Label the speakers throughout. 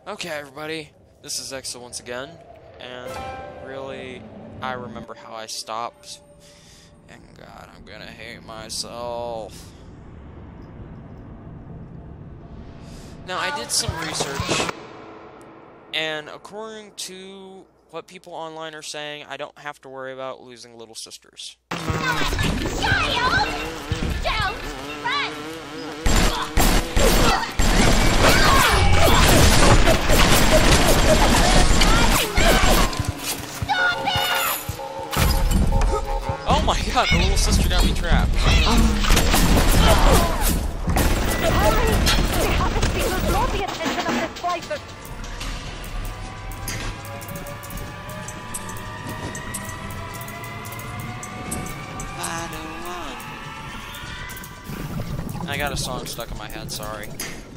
Speaker 1: Okay, everybody, this is Exo once again, and really, I remember how I stopped, and God, I'm gonna hate myself. Now, I did some research, and according to what people online are saying, I don't have to worry about losing little sisters.
Speaker 2: Child! Don't run! Stop it!
Speaker 1: Oh my God, the little sister got me trapped.
Speaker 3: Hurry! We haven't seen the draw the attention of this slicer.
Speaker 1: I got a song stuck in my head, sorry.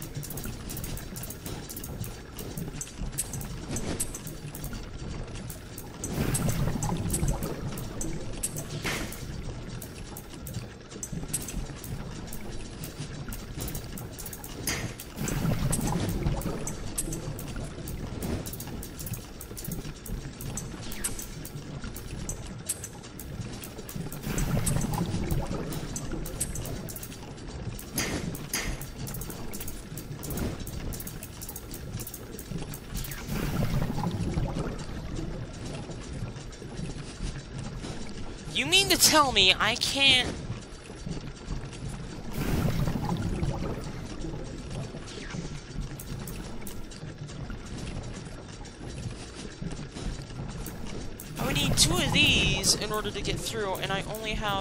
Speaker 1: You mean to tell me I can't... I would need 2 of these in order to get through, and I only have...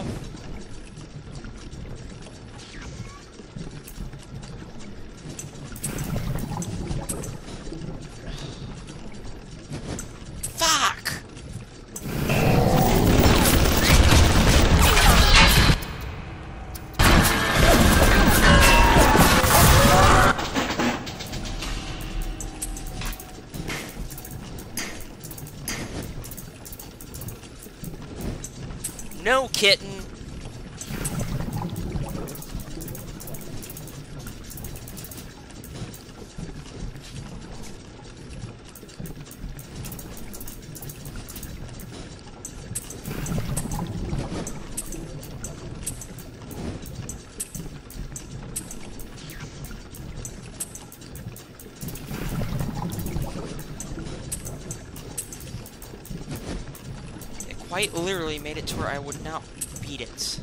Speaker 1: Fuck! No, kitten. It quite literally made it to where I would not beat it.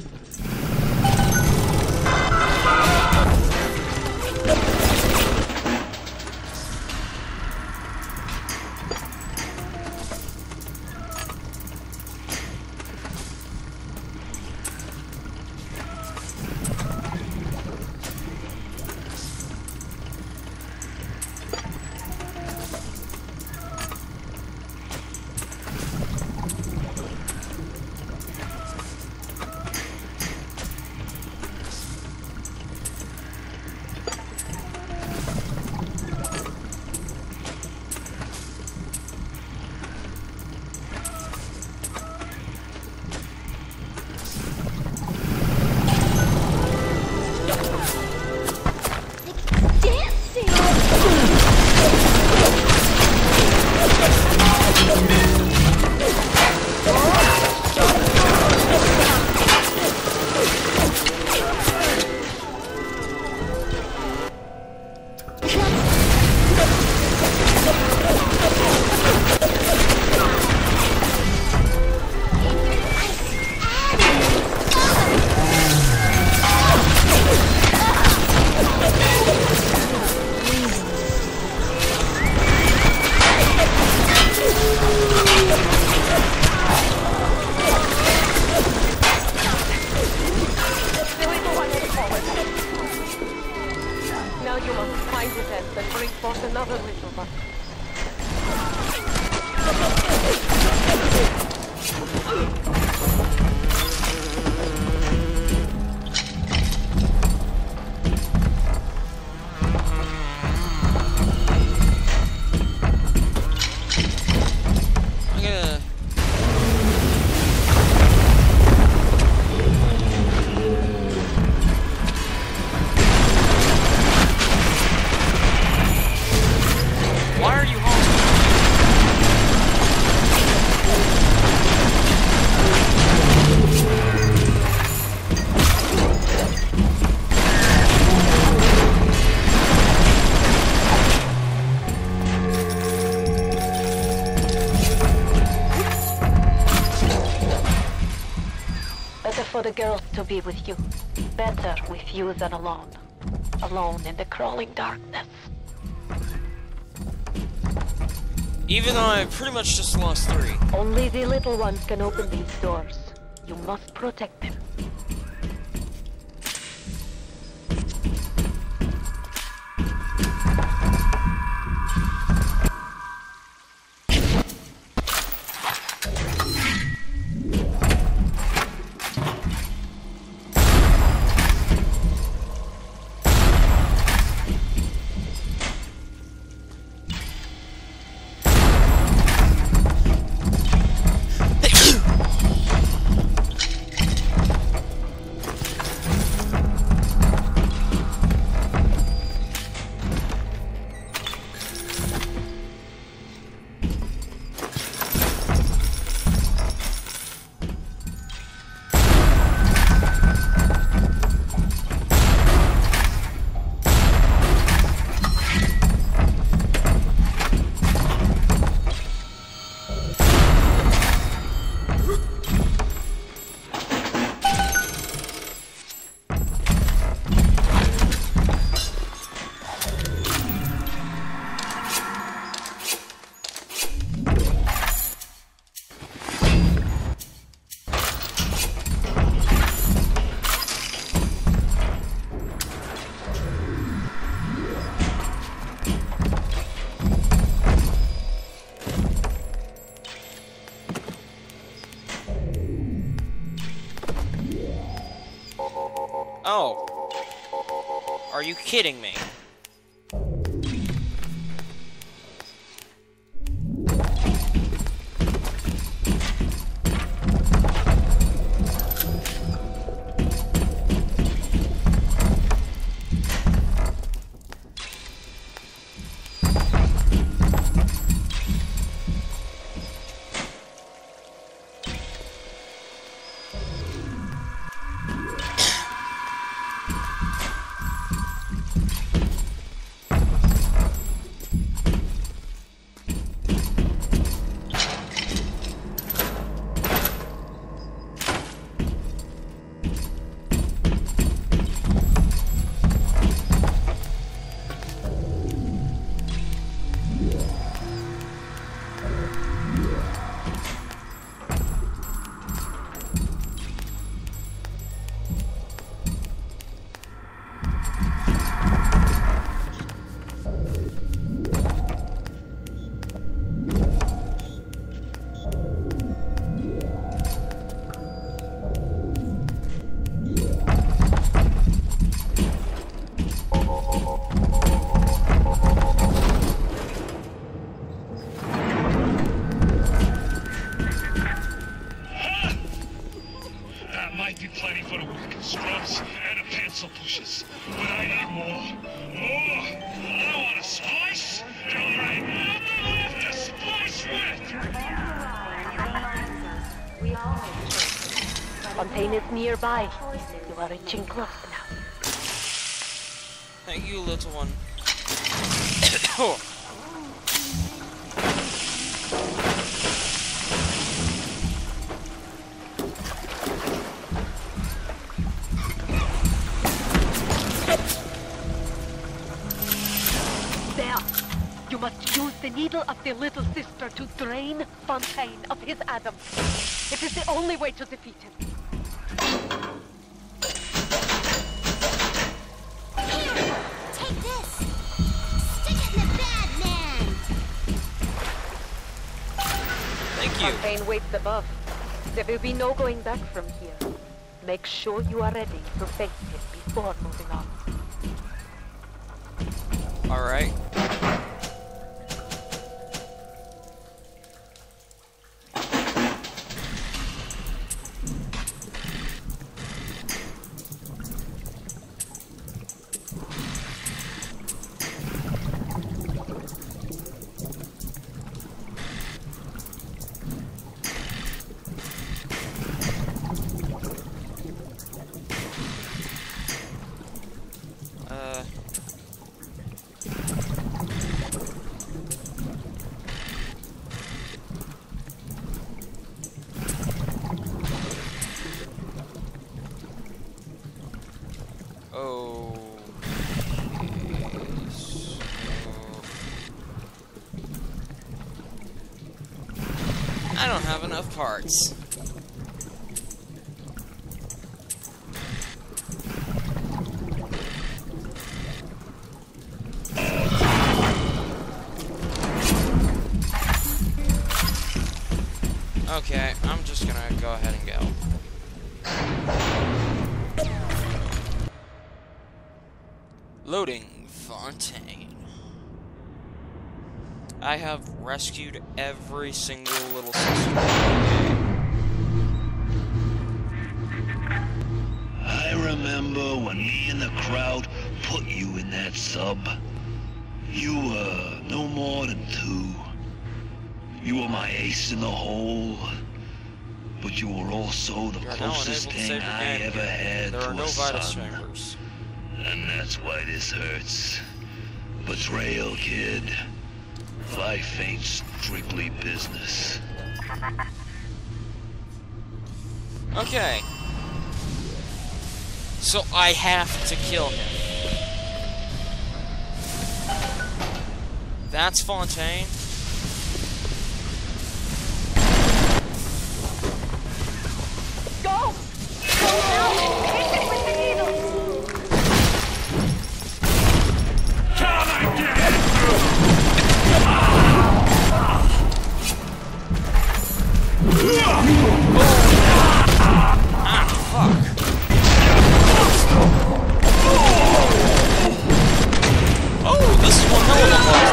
Speaker 3: Now you must find the tent and bring forth another little one.
Speaker 1: I'm gonna...
Speaker 3: the girls to be with you. Better with you than alone. Alone in the crawling darkness.
Speaker 1: Even though I pretty much just lost 3.
Speaker 3: Only the little ones can open these doors. You must protect them.
Speaker 1: Oh. Are you kidding me?
Speaker 3: Fontaine is nearby. You are reaching close now.
Speaker 1: Thank you, little one. Oh.
Speaker 3: There! You must use the needle of the little sister to drain Fontaine of his Adam. It is the only way to defeat him.
Speaker 2: Here, take this. Stick it in the bad man.
Speaker 1: Thank you.
Speaker 3: Fontaine waits above. There will be no going back from here. Make sure you are ready to face him before moving on.
Speaker 1: Alright. I don't have enough parts. Okay, I'm just gonna go ahead and go. Loading Fontaine. I have rescued every single little sister in the game.
Speaker 4: I remember when me and the crowd put you in that sub. You were no more than 2. You were my ace in the hole, but you were also the closest thing I ever had to a son. And that's why this hurts. Betrayal, kid. Life ain't strictly business.
Speaker 1: Okay. So I have to kill him. That's Fontaine.
Speaker 3: Go! Go now and hit it with the needle!
Speaker 4: Come and get it!
Speaker 1: Ah, fuck. Oh, this is one hell of a boss.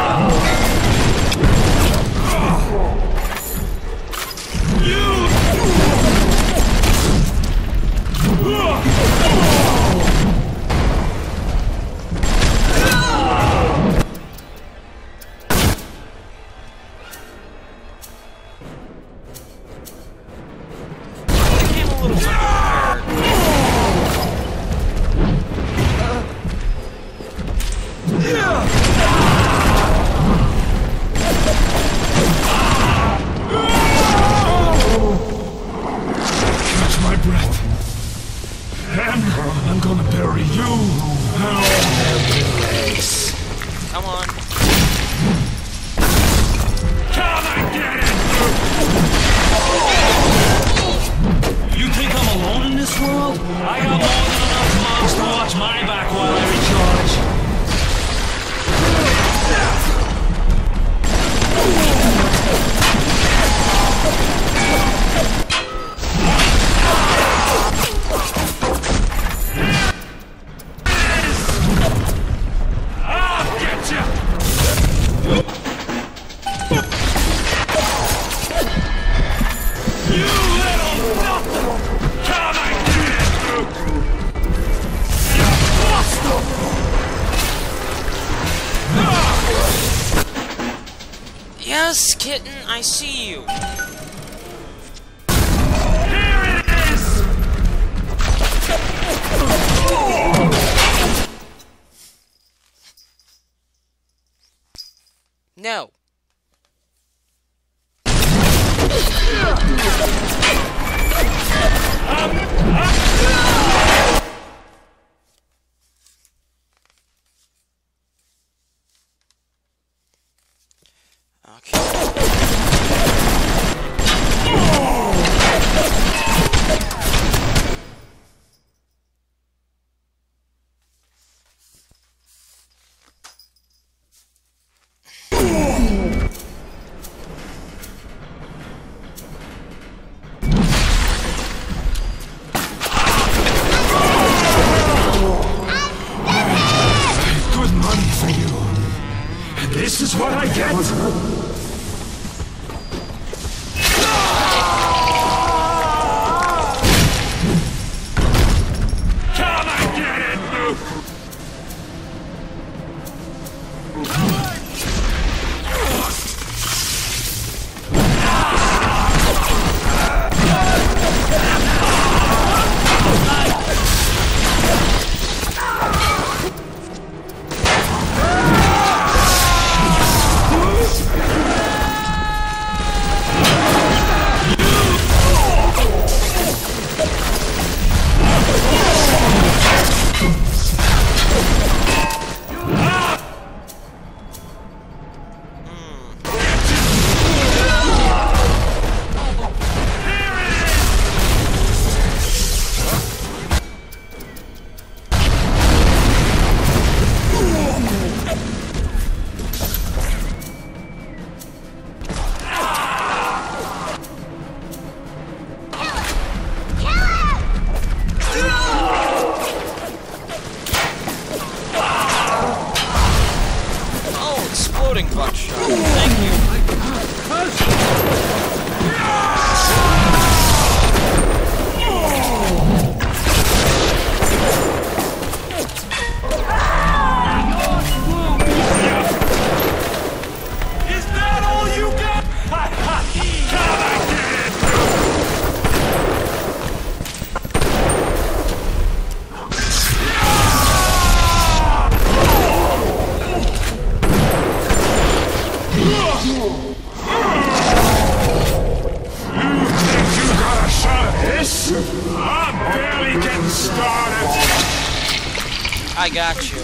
Speaker 1: Come on.
Speaker 4: Come and get it! You think I'm alone in this world? I got more than enough mobs to watch my back while I recharge.
Speaker 1: Yes, kitten, I see you.
Speaker 4: Here it is!
Speaker 1: No. Okay.
Speaker 4: Good money for you. And this is what I get? Come and get it!
Speaker 1: Thank you.
Speaker 5: Is that all you got? I'm barely getting started.
Speaker 1: I got you.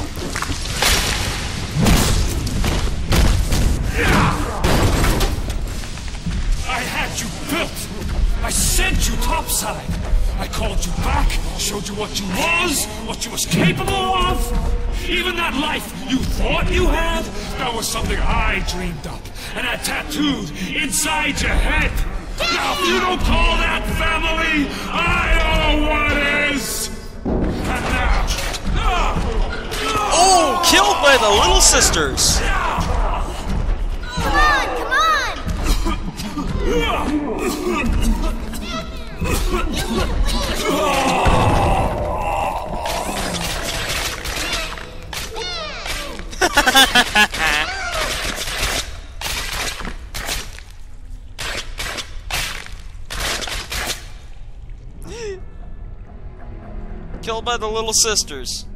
Speaker 5: I had you built. I sent you topside. I called you back, showed you what you was capable of. Even that life you thought you had, that was something I dreamed up and had tattooed inside your head. Now, if you don't call that family, I don't know what is. And now,
Speaker 1: Oh, killed by the Little Sisters.
Speaker 2: Come on, come
Speaker 1: Killed by the Little Sisters.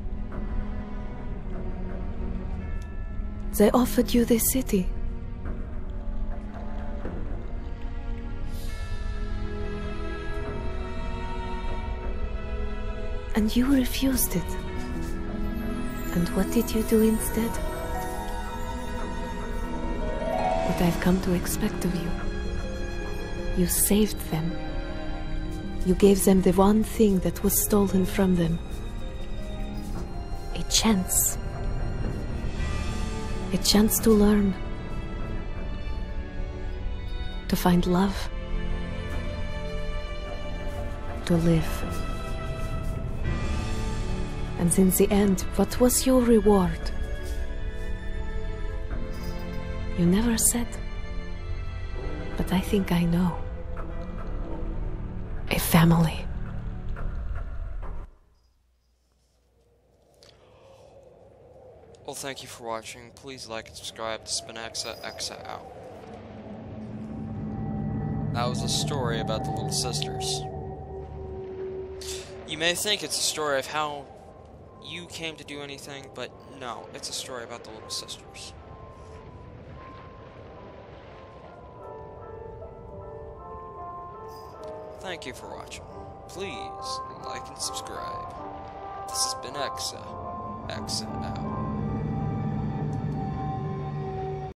Speaker 3: They offered you this city. And you refused it. And what did you do instead? What I've come to expect of you. You saved them. You gave them the one thing that was stolen from them. A chance. A chance to learn. To find love. To live. And in the end, what was your reward? You never said. But I think I know. A family.
Speaker 1: Well, thank you for watching. Please like and subscribe. This has been Exa out. That was a story about the Little Sisters. You may think it's a story of how you came to do anything, but no, it's a story about the Little Sisters. Thank you for watching. Please like and subscribe. This has been Exa.